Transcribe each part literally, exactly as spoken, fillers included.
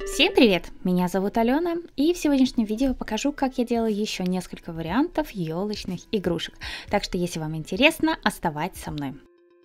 Всем привет! Меня зовут Алена, и в сегодняшнем видео покажу, как я делаю еще несколько вариантов елочных игрушек. Так что, если вам интересно, оставайтесь со мной.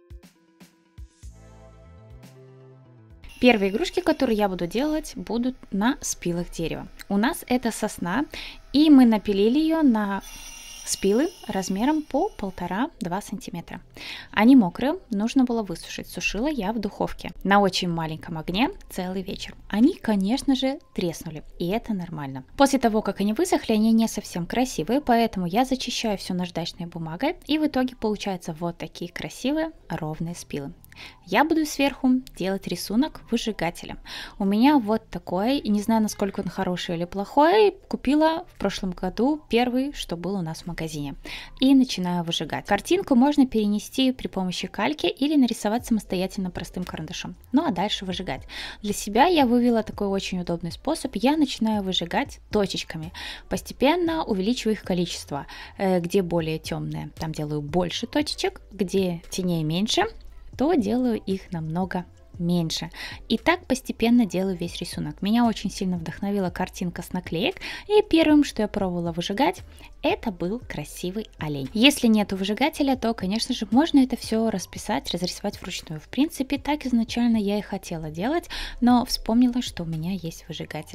Первые игрушки, которые я буду делать, будут на спилах дерева. У нас это сосна, и мы напилили ее на спилы размером по полтора-два сантиметра. Они мокрые, нужно было высушить. Сушила я в духовке на очень маленьком огне целый вечер. Они, конечно же, треснули, и это нормально. После того, как они высохли, они не совсем красивые, поэтому я зачищаю все наждачной бумагой, и в итоге получаются вот такие красивые ровные спилы. Я буду сверху делать рисунок выжигателем. У меня вот такой, и не знаю, насколько он хороший или плохой, купила в прошлом году первый, что был у нас в магазине. И начинаю выжигать. Картинку можно перенести при помощи кальки или нарисовать самостоятельно простым карандашом. Ну а дальше выжигать. Для себя я вывела такой очень удобный способ. Я начинаю выжигать точечками. Постепенно увеличиваю их количество. Где более темные, там делаю больше точечек, где теней меньше, то делаю их намного меньше. И так постепенно делаю весь рисунок. Меня очень сильно вдохновила картинка с наклеек, и первым, что я пробовала выжигать, это был красивый олень. Если нету выжигателя, то, конечно же, можно это все расписать, разрисовать вручную. В принципе, так изначально я и хотела делать, но вспомнила, что у меня есть выжигатель.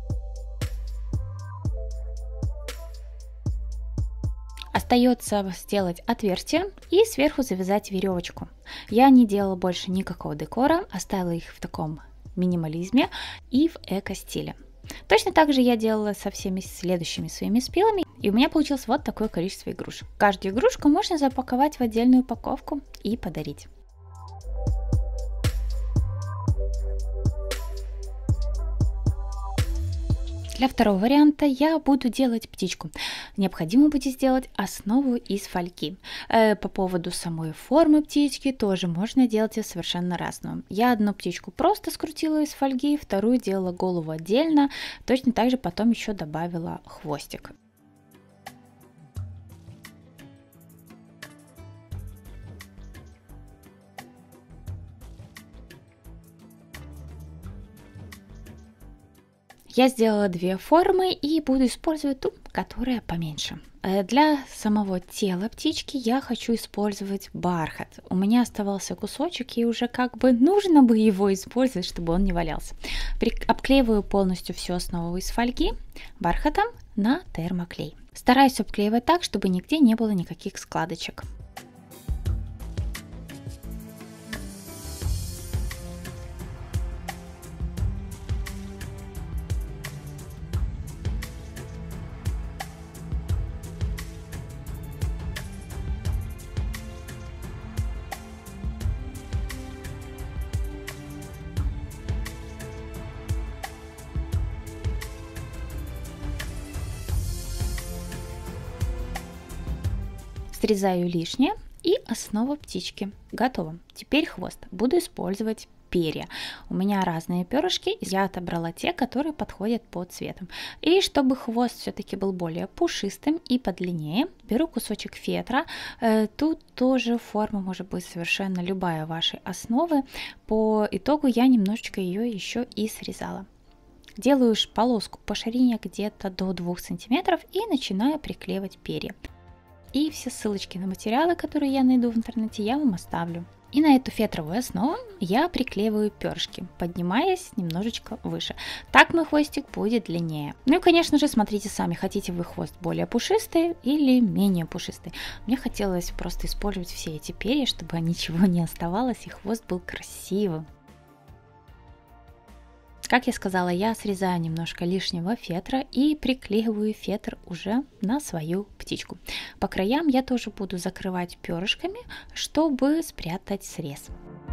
Остается сделать отверстие и сверху завязать веревочку. Я не делала больше никакого декора, оставила их в таком минимализме и в эко-стиле. Точно так же я делала со всеми следующими своими спилами, и у меня получилось вот такое количество игрушек. Каждую игрушку можно запаковать в отдельную упаковку и подарить. Для второго варианта я буду делать птичку. Необходимо будет сделать основу из фольги. Э, по поводу самой формы птички тоже можно делать ее совершенно разную. Я одну птичку просто скрутила из фольги, вторую делала голову отдельно, точно так же потом еще добавила хвостик. Я сделала две формы и буду использовать ту, которая поменьше. Для самого тела птички я хочу использовать бархат. У меня оставался кусочек, и уже как бы нужно бы его использовать, чтобы он не валялся. Обклеиваю полностью всю основу из фольги бархатом на термоклей. Стараюсь обклеивать так, чтобы нигде не было никаких складочек. Срезаю лишнее, и основа птички готова. Теперь хвост. Буду использовать перья. У меня разные перышки, я отобрала те, которые подходят по цвету. И чтобы хвост все-таки был более пушистым и подлиннее, беру кусочек фетра. Тут тоже форма может быть совершенно любая вашей основы. По итогу я немножечко ее еще и срезала. Делаю полоску по ширине где-то до двух сантиметров и начинаю приклеивать перья. И все ссылочки на материалы, которые я найду в интернете, я вам оставлю. И на эту фетровую основу я приклеиваю перышки, поднимаясь немножечко выше. Так мой хвостик будет длиннее. Ну и, конечно же, смотрите сами, хотите вы хвост более пушистый или менее пушистый. Мне хотелось просто использовать все эти перья, чтобы ничего не оставалось и хвост был красивым. Как я сказала, я срезаю немножко лишнего фетра и приклеиваю фетр уже на свою птичку. По краям я тоже буду закрывать перышками, чтобы спрятать срез.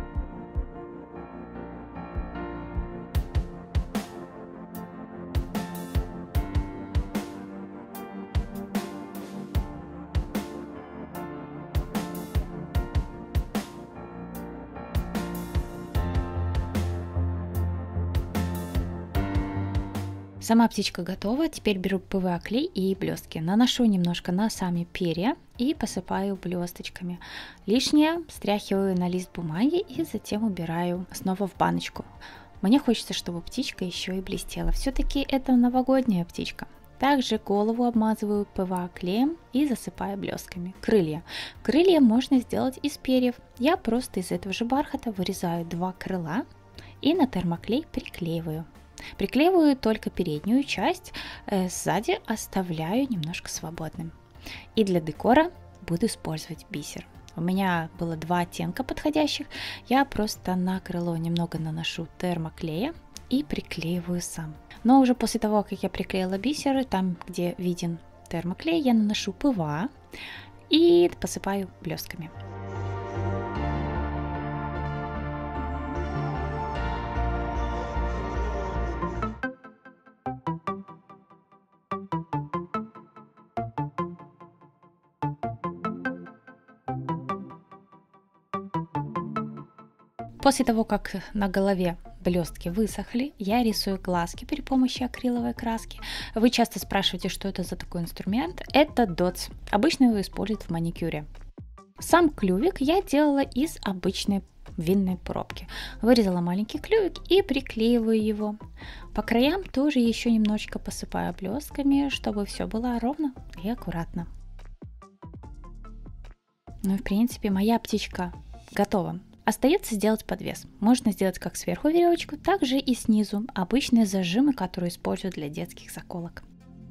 Сама птичка готова, теперь беру пэ вэ а-клей и блестки, наношу немножко на сами перья и посыпаю блесточками. Лишнее стряхиваю на лист бумаги и затем убираю снова в баночку. Мне хочется, чтобы птичка еще и блестела. Все-таки это новогодняя птичка. Также голову обмазываю пэ вэ а-клеем и засыпаю блестками. Крылья. Крылья можно сделать из перьев. Я просто из этого же бархата вырезаю два крыла и на термоклей приклеиваю. Приклеиваю только переднюю часть, э, сзади оставляю немножко свободным. И для декора буду использовать бисер. У меня было два оттенка подходящих. Я просто на крыло немного наношу термоклея и приклеиваю сам. Но уже после того, как я приклеила бисер, там, где виден термоклей, я наношу пэ вэ а и посыпаю блестками. После того, как на голове блестки высохли, я рисую глазки при помощи акриловой краски. Вы часто спрашиваете, что это за такой инструмент. Это дотс. Обычно его используют в маникюре. Сам клювик я делала из обычной винной пробки. Вырезала маленький клювик и приклеиваю его. По краям тоже еще немножечко посыпаю блестками, чтобы все было ровно и аккуратно. Ну и в принципе моя птичка готова. Остается сделать подвес. Можно сделать как сверху веревочку, так же и снизу. Обычные зажимы, которые используют для детских заколок.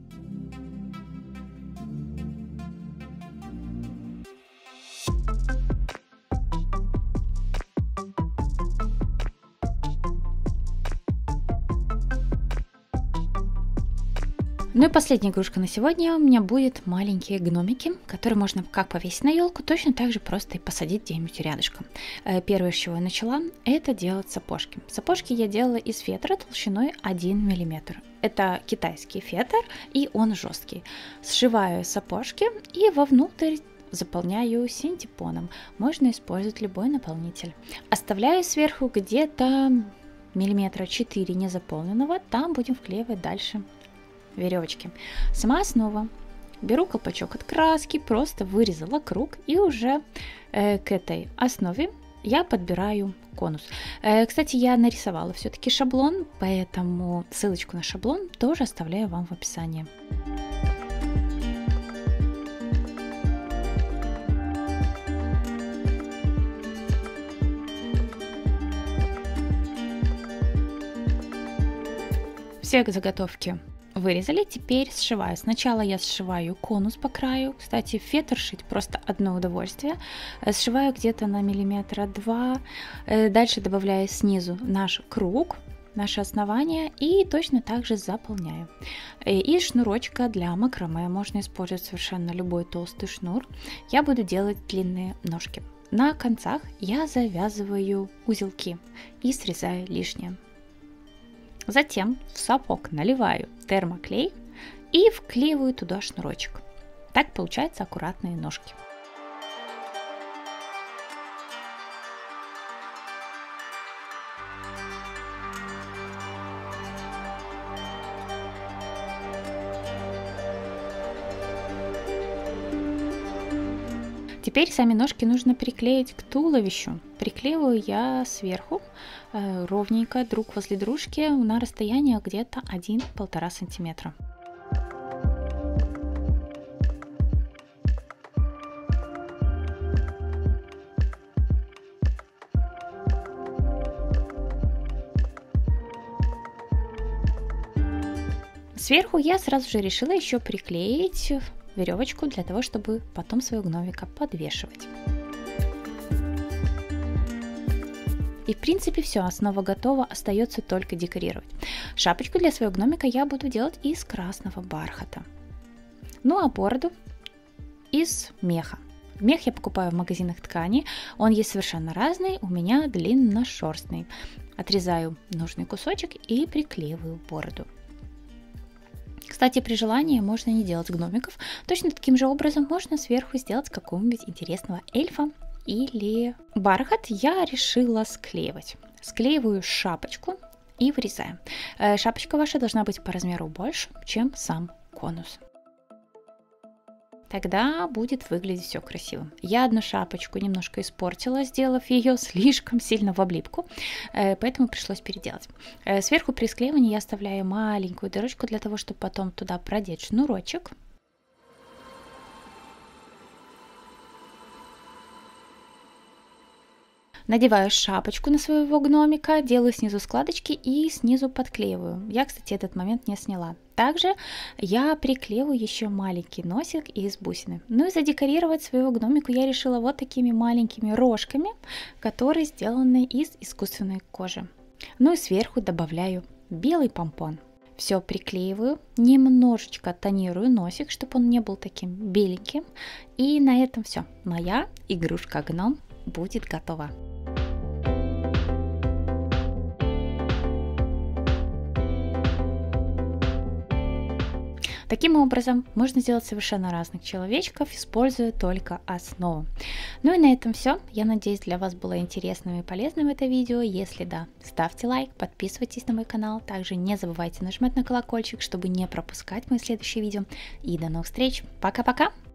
Ну и последняя игрушка на сегодня у меня будет маленькие гномики, которые можно как повесить на елку, точно так же просто и посадить где-нибудь рядышком. Первое, с чего я начала, это делать сапожки. Сапожки я делала из фетра толщиной один миллиметр. Это китайский фетр, и он жесткий. Сшиваю сапожки и вовнутрь заполняю синтепоном. Можно использовать любой наполнитель. Оставляю сверху где-то миллиметра четыре незаполненного, там будем вклеивать дальше веревочки. Сама основа. Беру колпачок от краски, просто вырезала круг, и уже э, к этой основе я подбираю конус. Э, кстати, я нарисовала все-таки шаблон, поэтому ссылочку на шаблон тоже оставляю вам в описании. Все заготовки вырезали, теперь сшиваю. Сначала я сшиваю конус по краю. Кстати, фетр шить просто одно удовольствие. Сшиваю где-то на миллиметра два. Дальше добавляю снизу наш круг, наше основание, и точно так же заполняю. И шнурочка для макраме. Можно использовать совершенно любой толстый шнур. Я буду делать длинные ножки. На концах я завязываю узелки и срезаю лишнее. Затем в сапог наливаю термоклей и вклеиваю туда шнурочек. Так получаются аккуратные ножки. Теперь сами ножки нужно приклеить к туловищу. Приклеиваю я сверху э, ровненько друг возле дружки на расстоянии где-то один-полтора сантиметра. Сверху я сразу же решила еще приклеить веревочку для того, чтобы потом своего гномика подвешивать. И в принципе все, основа готова, остается только декорировать. Шапочку для своего гномика я буду делать из красного бархата. Ну а бороду из меха. Мех я покупаю в магазинах ткани, он есть совершенно разный, у меня длинношерстный. Отрезаю нужный кусочек и приклеиваю бороду. Кстати, при желании можно не делать гномиков. Точно таким же образом можно сверху сделать какого-нибудь интересного эльфа или бархат. Я решила склеивать. Склеиваю шапочку и вырезаем. Шапочка ваша должна быть по размеру больше, чем сам конус. тогда будет выглядеть все красиво. Я одну шапочку немножко испортила, сделав ее слишком сильно в облипку, поэтому пришлось переделать. Сверху при склеивании я оставляю маленькую дырочку для того, чтобы потом туда продеть шнурочек. Надеваю шапочку на своего гномика, делаю снизу складочки и снизу подклеиваю. Я, кстати, этот момент не сняла. Также я приклеиваю еще маленький носик из бусины. Ну и задекорировать своего гномика я решила вот такими маленькими рожками, которые сделаны из искусственной кожи. Ну и сверху добавляю белый помпон. Все приклеиваю, немножечко тонирую носик, чтобы он не был таким беленьким. И на этом все. Моя игрушка-гном будет готова. Таким образом, можно сделать совершенно разных человечков, используя только основу. Ну и на этом все. Я надеюсь, для вас было интересным и полезным это видео. Если да, ставьте лайк, подписывайтесь на мой канал. Также не забывайте нажимать на колокольчик, чтобы не пропускать мои следующие видео. И до новых встреч. Пока-пока!